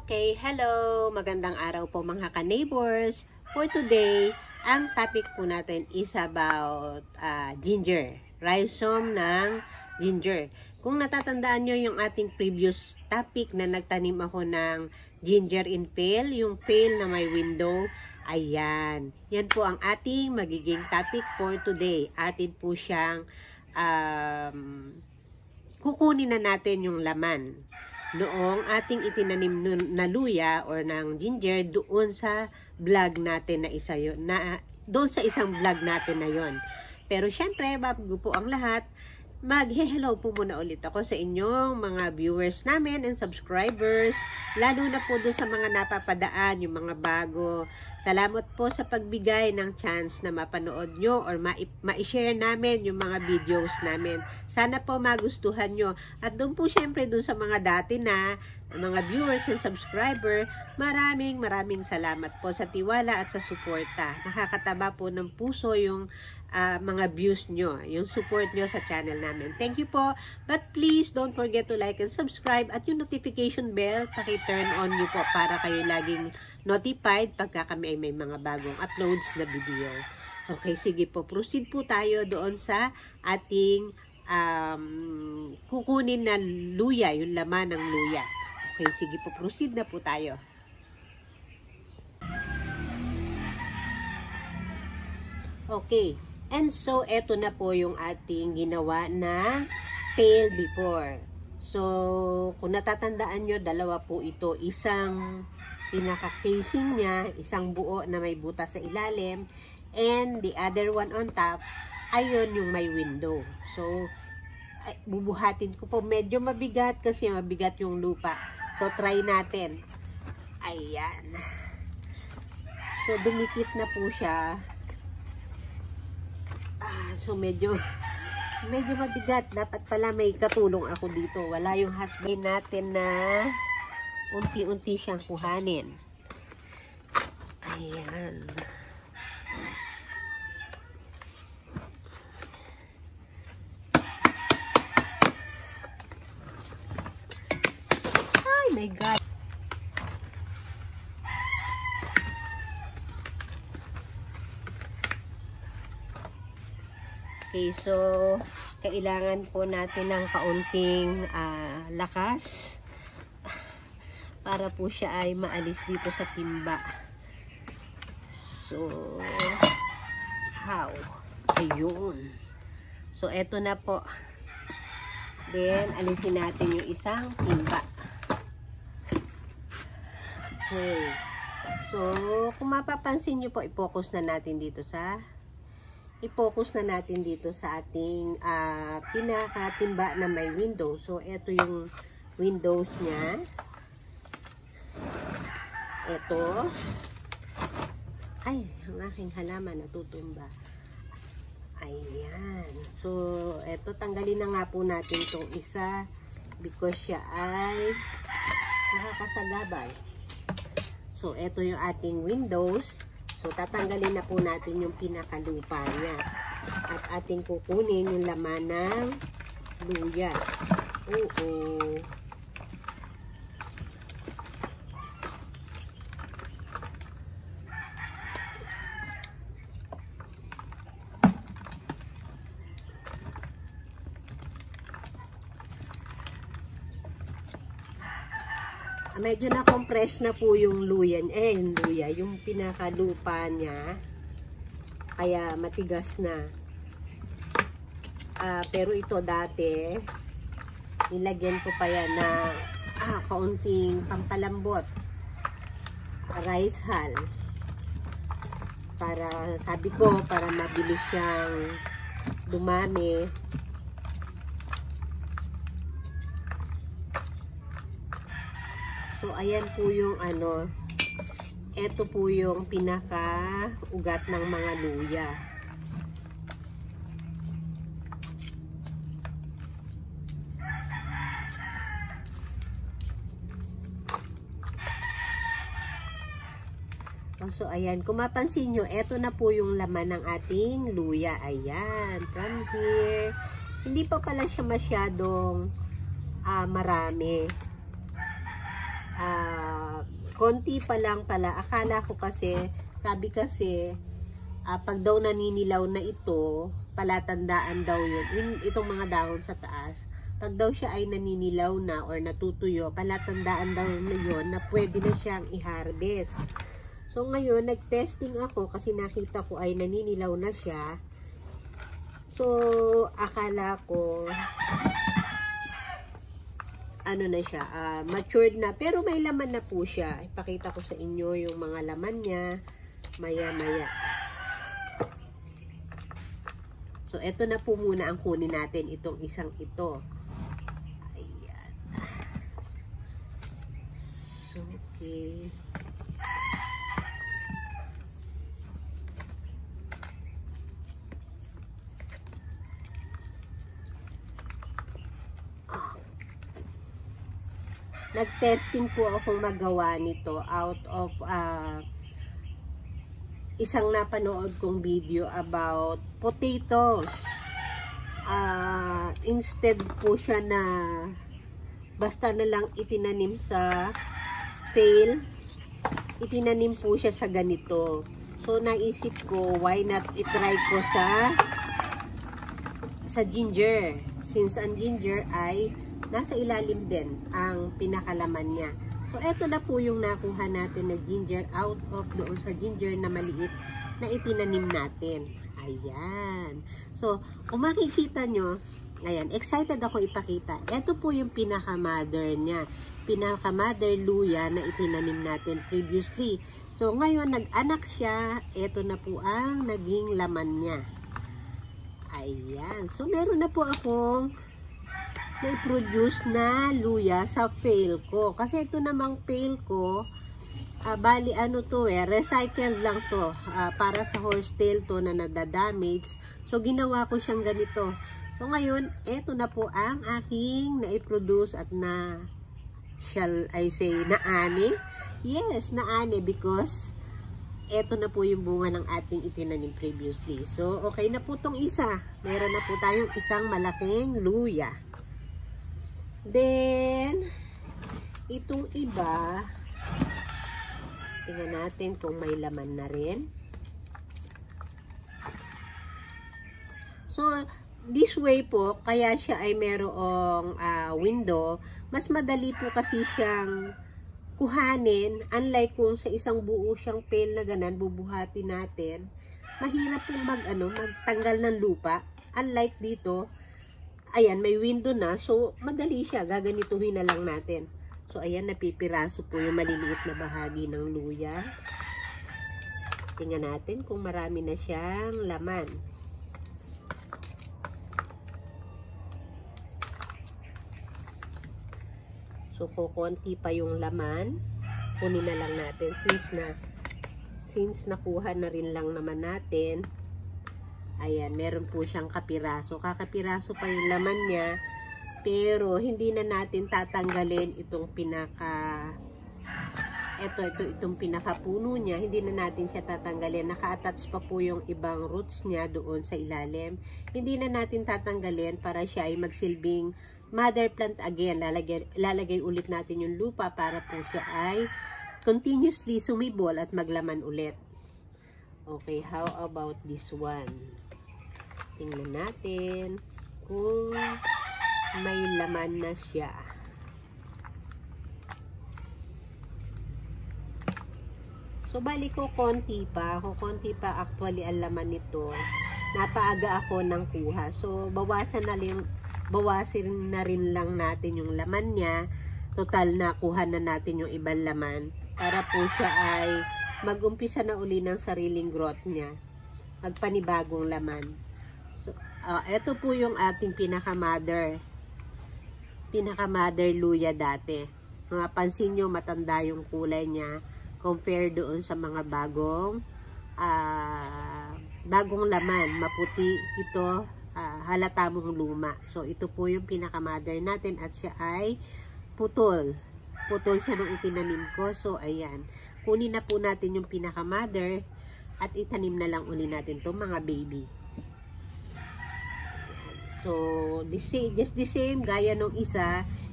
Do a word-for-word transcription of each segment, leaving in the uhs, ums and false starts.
Okay, hello! Magandang araw po mga ka-neighbors. For today, ang topic po natin is about uh, ginger. Rhizome ng ginger. Kung natatandaan nyo yung ating previous topic na nagtanim ako ng ginger in pail, yung pail na may window, ayan. Yan po ang ating magiging topic for today. Atin po siyang um, kukunin na natin yung laman noong ating itinanim na luya or ng ginger doon sa vlog natin na isa yun, na doon sa isang vlog natin na yon. Pero syempre, bago po ang lahat, mag-hello po muna ulit ako sa inyong mga viewers namin and subscribers, lalo na po doon sa mga napapadaan, yung mga bago. Salamat po sa pagbigay ng chance na mapanood nyo or ma-share namin yung mga videos namin. Sana po magustuhan nyo. At doon po syempre doon sa mga dati na mga viewers and subscriber, maraming maraming salamat po sa tiwala at sa suporta. Nakakataba po ng puso yung Uh, mga views nyo, yung support nyo sa channel namin. Thank you po. But please don't forget to like and subscribe at yung notification bell, paki-turn on nyo po para kayo laging notified pagka kami ay may mga bagong uploads na video. Okay, sige po. Proceed po tayo doon sa ating um, kukunin na luya, yung laman ng luya. Okay, sige po. Proceed na po tayo. Okay. And so, eto na po yung ating ginawa na pail before. So, kung natatandaan nyo, dalawa po ito. Isang pinaka-casing niya, isang buo na may butas sa ilalim, and the other one on top, ayun yung may window. So, ay, bubuhatin ko po. Medyo mabigat kasi mabigat yung lupa. So, try natin. Ayan. So, dumikit na po siya. Ah, so medyo medyo mabigat. Dapat pala may katulong ako dito. Wala yung husband natin na unti-unti siyang kuhanin. Ayan. Ay my God. Okay, so kailangan po natin ng kaunting uh, lakas para po siya ay maalis dito sa timba. So, how? Ayun. So, eto na po. Then, alisin natin yung isang timba. Okay. So, kung mapapansin nyo po, i-focus na natin dito sa i-focus na natin dito sa ating uh, pinakatimba na may window. So, ito yung windows niya. Ito. Ay, ang aking halaman natutumba. Ayan. So, ito, tanggalin na nga po natin itong isa because siya ay nakakasagabal. So, ito yung ating windows. So, tatanggalin na po natin yung pinakalupa niya. At ating kukunin yung laman ng luya. Oo. Medyo na-compress na po yung luya, eh, yung luya, yung pinakalupa niya. Kaya matigas na. Uh, pero ito dati, nilagyan ko pa yan na ah, kaunting pampalambot. Rice hull. Para, sabi ko, para mabilis siyang dumami. So, ayan po yung ano, ito po yung pinaka-ugat ng mga luya. So, ayan, kung mapansin nyo, ito na po yung laman ng ating luya. Ayan, from here. Hindi pa pala siya masyadong uh, marami. uh, konti pa lang pala. Akala ko kasi, sabi kasi, uh, pag daw naninilaw na ito, palatandaan daw yun. Yung, itong mga dahon sa taas. Pag daw siya ay naninilaw na or natutuyo, palatandaan daw na yun na pwede na siyang i-harvest. So ngayon, nag-testing ako kasi nakita ko ay naninilaw na siya. So, akala ko, ano na siya, uh, matured na. Pero may laman na po siya. Ipakita ko sa inyo yung mga laman niya, maya-maya. So, eto na po muna ang kunin natin, itong isang ito. Ayan. So, okay. Nag-testing po akong magawa nito out of uh, isang napanood kong video about potatoes. Uh, instead po siya na basta na lang itinanim sa pail, itinanim po siya sa ganito. So, naisip ko, why not itry ko sa sa ginger. Since ang ginger ay nasa ilalim din ang pinakalaman niya. So, eto na po yung nakuha natin na ginger out of doon sa ginger na maliit na itinanim natin. Ayan. So, kung makikita nyo, ayan, excited ako ipakita. Eto po yung pinaka-mother niya. Pinaka-mother luya na itinanim natin previously. So, ngayon, nag-anak siya. Eto na po ang naging laman niya. Ayan. So, meron na po akong na-produce na luya sa pail ko. Kasi ito namang pail ko, uh, bali ano to eh, recycled lang to. Uh, para sa horsetail to na nadadamage. So, ginawa ko siyang ganito. So, ngayon, ito na po ang aking na-produce at na, shall I say, naani? Yes, naani because ito na po yung bunga ng ating itinanim previously. So, okay na po tong isa. Meron na po tayong isang malaking luya. Then, itong iba, tingnan natin kung may laman na rin. So, this way po, kaya siya ay merong uh, window, mas madali po kasi siyang kuhanin, unlike kung sa isang buo siyang pail na ganan, bubuhatin natin, mahirap pong mag, ano, magtanggal ng lupa. Unlike dito, ayan, may window na. So, madali siya. Gaganituhin na lang natin. So, ayan, napipiraso po yung maliliit na bahagi ng luya. Tingnan natin kung marami na siyang laman. So, kukunti pa yung laman. Kunin na lang natin. Since na, since nakuha na rin lang naman natin, ayan, meron po siyang kapiraso. Kakapiraso pa yung laman niya. Pero, hindi na natin tatanggalin itong pinaka, ito, ito, itong pinakapuno niya. Hindi na natin siya tatanggalin. Naka-attach pa po yung ibang roots niya doon sa ilalim. Hindi na natin tatanggalin para siya ay magsilbing mother plant again. Lalagay, lalagay ulit natin yung lupa para po siya ay continuously sumibol at maglaman ulit. Okay, how about this one? Tingnan natin kung may laman na siya. So, bali ko konti pa. Kung konti pa actually ang laman nito. Napaaga ako ng kuha. So, bawasan na rin, bawasin na rin lang natin yung laman niya. Total na kuha na natin yung ibang laman. Para po siya ay mag-umpisa na uli ng sariling growth niya. Magpanibagong laman. Uh, ito po yung ating pinaka-mother. Pinaka-mother luya dati. Mga pansin nyo, matanda yung kulay niya compare doon sa mga bagong uh, bagong laman. Maputi ito, uh, halata mong luma. So, ito po yung pinaka-mother natin at siya ay putol. Putol siya nung itinanim ko. So, ayan. Kunin na po natin yung pinaka-mother at itanim na lang uli natin itong mga baby. So, the same, just the same, gaya nung isa,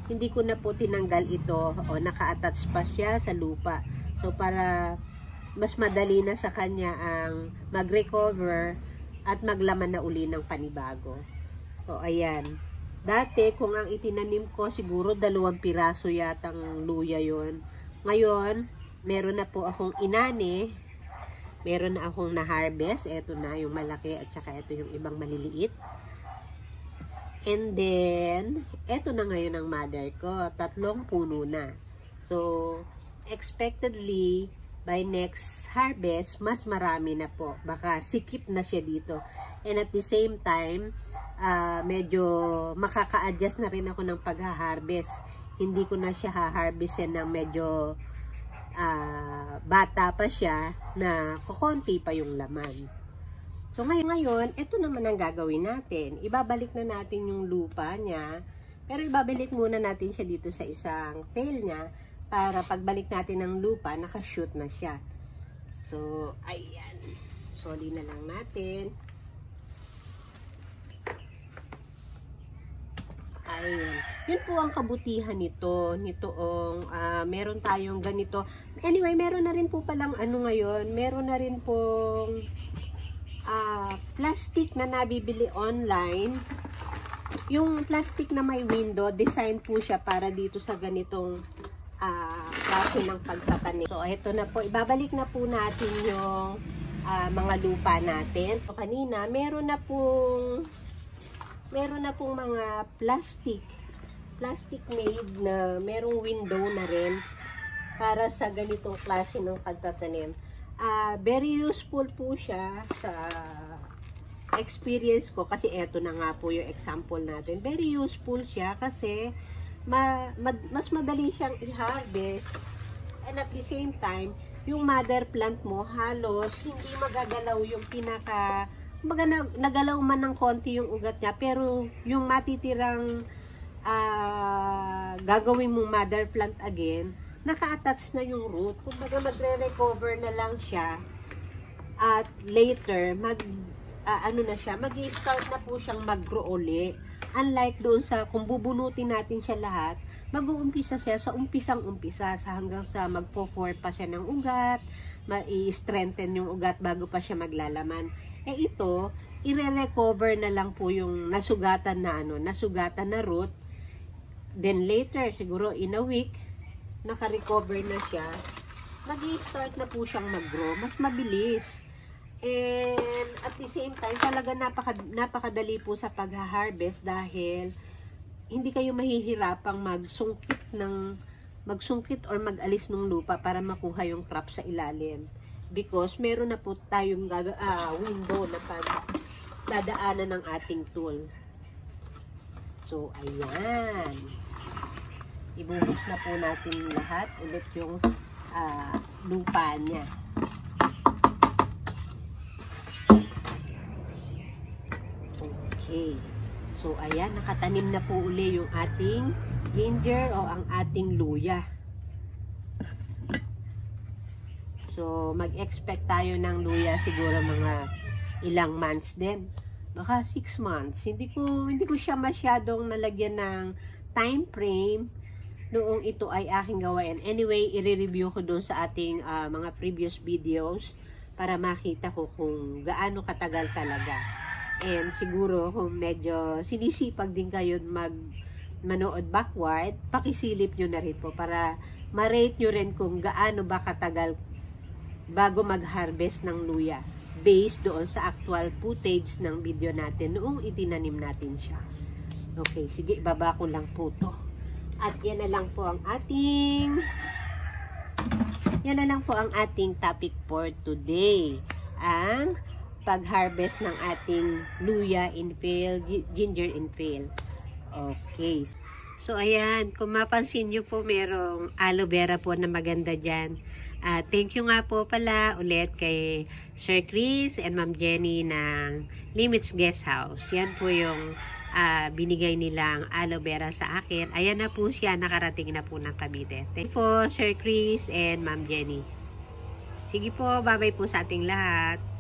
hindi ko na po tinanggal ito o naka-attach pa siya sa lupa. So para mas madali na sa kanya ang mag-recover at maglaman na uli ng panibago. So ayan. Dati kung ang itinanim ko siguro dalawang piraso yatang luya yon. Ngayon, meron na po akong inani. Meron na akong na-harvest. Ito na yung malaki at saka ito yung ibang maliliit. And then, ito na ngayon ang mother ko. Tatlong puno na. So, expectedly, by next harvest, mas marami na po. Baka sikip na siya dito. And at the same time, uh, medyo makaka-adjust na rin ako ng pag-harvest. Hindi ko na siya ha-harvestin ng medyo uh, bata pa siya na kukonti pa yung laman. So ngayon, ngayon, ito naman ang gagawin natin. Ibabalik na natin yung lupa niya. Pero ibabalik muna natin siya dito sa isang pail niya para pagbalik natin ng lupa, nakashoot na siya. So, ayan. Soli na lang natin. Ayan. Yun po ang kabutihan nito. Nitoong, uh, meron tayong ganito. Anyway, meron na rin po palang ano ngayon. Meron na rin pong uh, plastic na nabibili online. Yung plastic na may window, design po siya para dito sa ganitong uh, klase ng pagtatanim. So, ito na po. Ibabalik na po natin yung uh, mga lupa natin. So, kanina, meron na pong meron na pong mga plastic plastic made na merong window na rin para sa ganitong klase ng pagtatanim. Uh, very useful po siya sa experience ko kasi eto na nga po yung example natin. Very useful siya kasi ma, ma, mas madali siyang i-harvest and at the same time, yung mother plant mo halos hindi magagalaw yung pinaka Baga na, nagalaw man ng konti yung ugat niya, pero yung matitirang uh, gagawin mong mother plant again, naka-attach na yung root. Kumbaga magre-recover na lang siya at later, mag, uh, ano na siya, mag-i-start na po siyang mag-grow uli. Unlike doon sa, kung bubunutin natin siya lahat, mag-uumpisa siya sa umpisang-umpisa sa hanggang sa magpo-form pa siya ng ugat, ma-i-strengthen yung ugat bago pa siya maglalaman. Eh ito, i-recover na lang po yung nasugatan na ano, nasugatan na root. Then later, siguro in a week, naka-recover na siya. Mag-i-start na po siyang mag-grow. Mas mabilis. And at the same time, talaga napaka, napakadali po sa pag-harvest dahil hindi kayo mahihirapang magsungkit ng magsungkit or mag-alis ng lupa para makuha yung crop sa ilalim. Because meron na po tayong uh, window na pag dadaanan ng ating tool. So, ayan. Ibuhos na po natin lahat ulit yung uh, lupa niya. Okay. So, ayan. Nakatanim na po uli yung ating ginger o ang ating luya. So, mag-expect tayo ng luya siguro mga ilang months din. Baka six months. Hindi ko, hindi ko siya masyadong nalagyan ng time frame noong ito ay aking gawain. Anyway, i-review ko doon sa ating uh, mga previous videos para makita ko kung gaano katagal talaga. And siguro kung medyo sinisipag din kayo mag manood backward, pakisilip nyo na rin po para ma-rate nyo rin kung gaano ba katagal bago mag-harvest ng luya based doon sa actual footage ng video natin noong itinanim natin siya. Okay, sige, ibaba ko lang po to. At yan na lang po ang ating yan na lang po ang ating topic for today. Ang pag-harvest ng ating luya in pail, ginger in pail. Okay. So, ayan, kung mapansin nyo po, merong aloe vera po na maganda dyan. Uh, thank you nga po pala ulit kay Sir Chris and Ma'am Jenny ng Limits Guest House. Yan po yung uh, binigay nilang aloe vera sa akin. Ayan na po siya, nakarating na po ng Cavite. Thank you po Sir Chris and Ma'am Jenny. Sige po, bye-bye po sa ating lahat.